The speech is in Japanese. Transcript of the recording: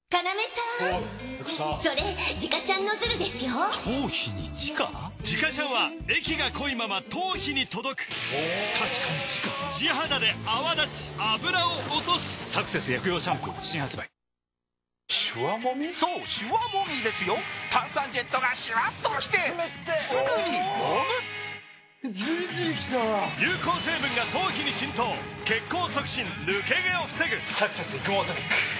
要さん、それ自家シャンノズルですよ。 頭皮に直？ 自家シャンは液が濃いまま頭皮に届く。 確かに直。 地肌で泡立ち油を落とす。 サクセス薬用シャンプー新発売。 シュワもみ？ そう、シュワもみですよ。炭酸ジェットがシュワッときてすぐに揉む。 じりじりきたわ。 有効成分が頭皮に浸透。血行促進、抜け毛を防ぐ。 サクセス育毛トニック。